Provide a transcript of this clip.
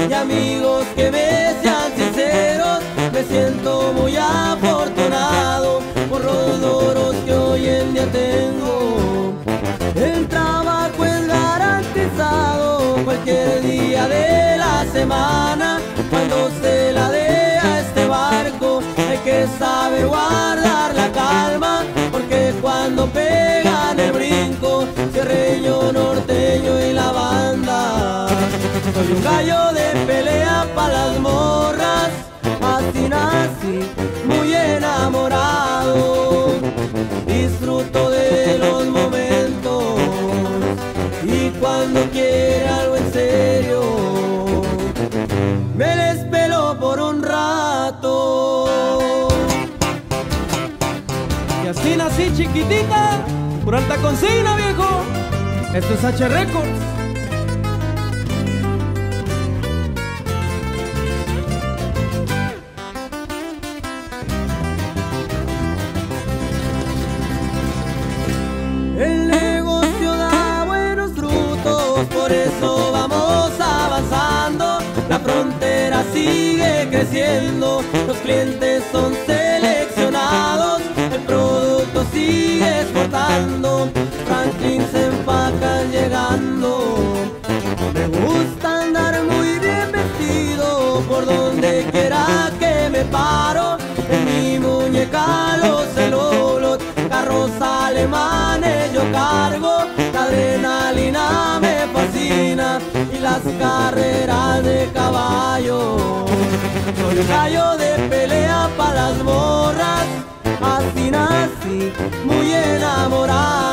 y amigos que me sean sinceros. Me siento muy afortunado por los logros que hoy en día tengo. El trabajo es garantizado cualquier día de la semana. Cuando se la dé a este barco hay que saber guardar la calma, porque cuando pegan el brinco, Cierreño, Norteño y la banda. Soy un gallo de pelea pa' las morras, así nací, muy enamorado. Disfruto de los momentos y cuando quiere algo en serio, me les pelo por un rato. Y así nací, chiquitita, por alta consigna, viejo. Esto es H Records. El negocio da buenos frutos, por eso vamos avanzando. La frontera sigue creciendo, los clientes son seleccionados, el producto sigue exportando, Franklin se empacan llegando. Me gusta andar muy bien vestido, por donde quiera que me paro. En mi muñeca los celolos, carros alemanes yo cargo. La adrenalina me fascina y las carreras de caballo. Soy un gallo de pelea pa' las morras, así nací, muy enamorado.